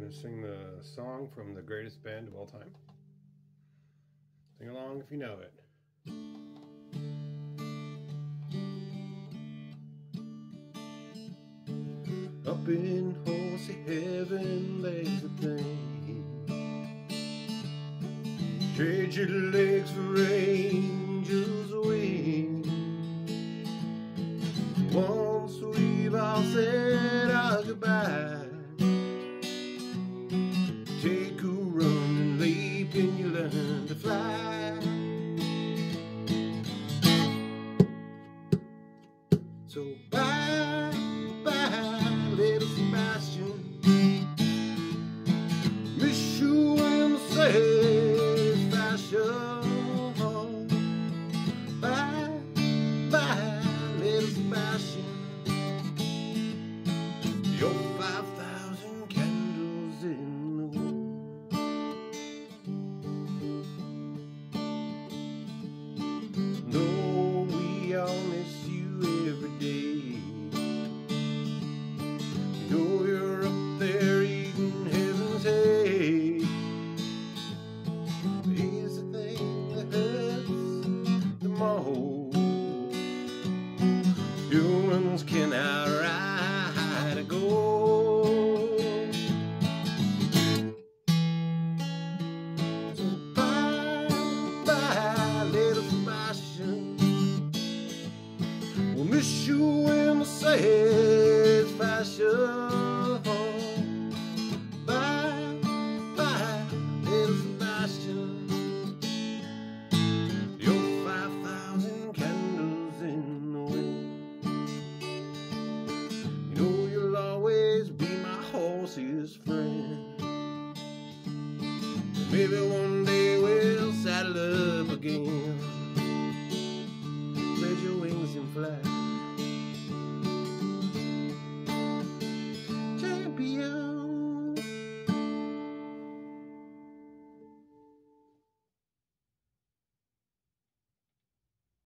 going to sing the song from the greatest band of all time. Sing along if you know it. Up in horsey heaven there's a thing. Trade your legs for angels' wings. Once we've all said our goodbye, take a run and leap and you learn to fly. So bye, bye, little Sebastian. Miss you in the same fashion. Bye, bye, little Sebastian. Your 5,000 candles in the wind. No, we all miss you every day. You know you're up there eating heaven's hay. But here's the thing that hurts the most: humans can outride a ghost. So bye, bye, little Sebastian. We'll miss you in the sad fashion. Bye, bye, little Sebastian. Your 5,000 candles in the wind. You know you'll always be my horse's friend. Maybe one day we'll saddle up again. Spread your wings and fly.